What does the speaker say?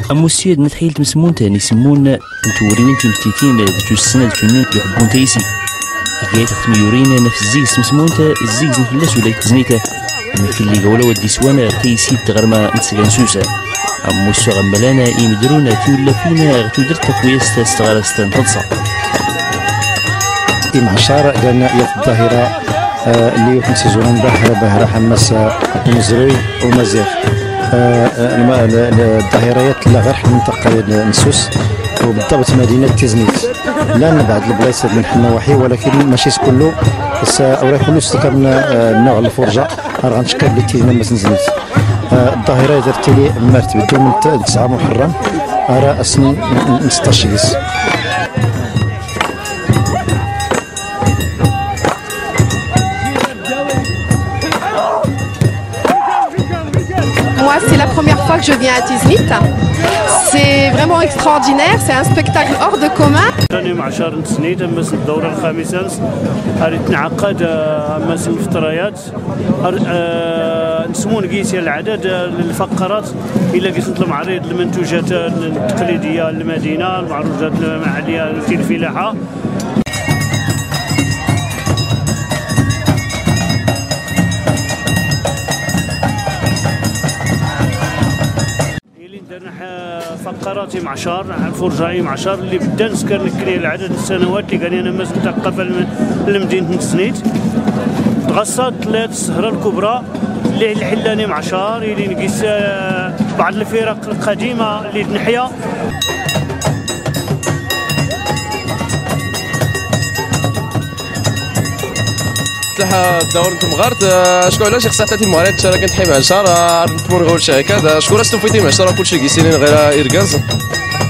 أمو السيد نتحيل تمسمون تاني يسمون نتوريوين تمتيتين جو السنة تونين يحبون تيسي كي تختم يورينا نفس الزيز تمسمون تا الزيز نفلس ولا يتزنيته مثل اللي قولا ودي سوانا تيسي تغير ما نتسجن سوسا أمو السوغ ملانا يمدرونا تيولا فينا غتو درتا كويستا استغارستا نفضصا معشر قالنا يا الظاهرة اللي يمكن سيزون بهرة حماس ومزروي ومزيغ الظاهريات اللي غير المنطقة نسوس وبالضبط مدينة تيزنيت لا بعد البلايص من النواحي ولكن ماشي كله بس اوراق كله استكمل نوع الفرجة غنشكل اللي تيزنا ما تنزلت الظاهرة درت لي مرتبة من 9 محرم راه أسن 16 يس. Moi, c'est la première fois que je viens à Tiznit. C'est vraiment extraordinaire, c'est un spectacle hors de commun. راني مع شهر تسنيت امس الدورة الخامسة ريت نعقد امس الفتريات نسمون قيسي العدد الفقرات الى قيس المعرض المنتوجات التقليدية المدينة المعروضات المحلية الفلاحة. فقراتي معشار فرجاي معشار اللي بدا نسكر نكري العدد السنوات اللي كان انا مازال متقفه لمدينه تسنيت تغصات 3 السهره الكبرى اللي الحلاني معشار اللي نقيس بعض الفرق القديمه اللي تنحيا. دور نتم غارت شكون علاش خصها تعطي المعرض شرا كنتحي مع الشهر نتمر غول شركات شكون راستو فيتي مع الشهر كلشي كيسينين غير إركاز.